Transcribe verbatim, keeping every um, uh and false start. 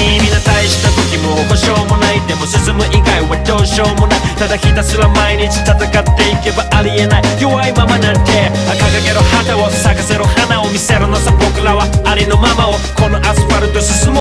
にみんな大した時も保証もない。でも進む以外はどうしようもない。ただひたすら毎日戦っていけばありえない。弱いままなんて掲げろ旗を咲かせろ花を見せるのさ。僕らはありのままをこのアスファルト進もう。